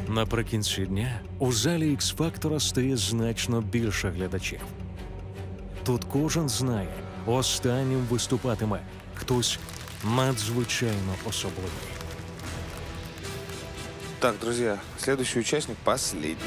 Наприкінці дня у залі Ікс-Фактора стає значно більше глядачів. Тут кожен знає, останнім виступатиме хтось надзвичайно особливий. Так, друзья, следующий участник последний.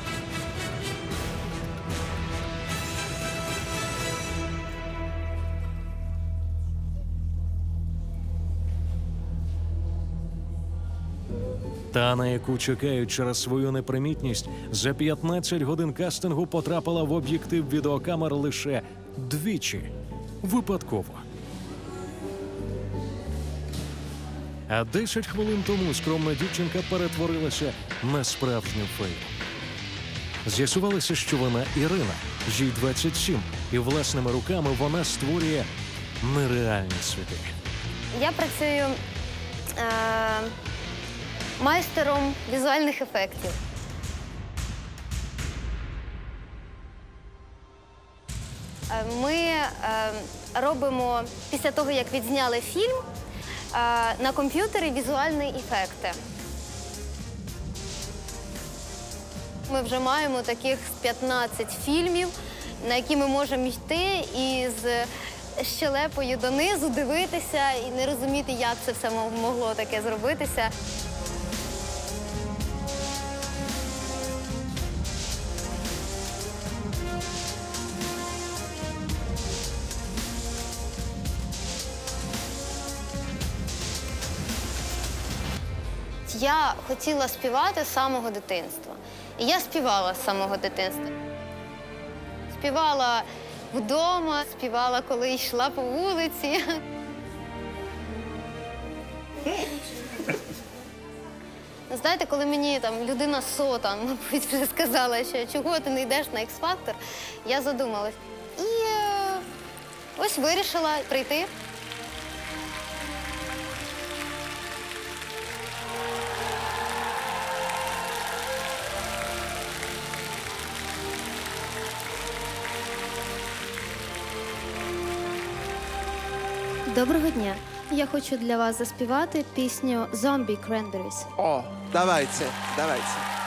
Та, на яку чекають через свою непримітність, за 15 годин кастингу потрапила в об'єктив відеокамер лише двічі. Випадково. А 10 хвилин тому скромна дівчинка перетворилася на справжню фею. З'ясувалося, що вона Ірина, їй 27, і власними руками вона створює нереальні світи. Я працюю майстером візуальних ефектів. Ми робимо, після того, як відзняли фільм, на комп'ютері візуальні ефекти. Ми вже маємо таких 15 фільмів, на які ми можемо йти і з щелепою донизу дивитися і не розуміти, як це все могло таке зробитися. Я хотіла співати з самого дитинства. І я співала з самого дитинства. Співала вдома, співала, коли йшла по вулиці. Знаєте, коли мені там людина сота, мабуть, вже сказала, що чого ти не йдеш на Ікс-Фактор, я задумалась. І ось вирішила прийти. Доброго дня. Я хочу для вас заспівати пісню «Zombie Cranberries». О, давайте, давайте.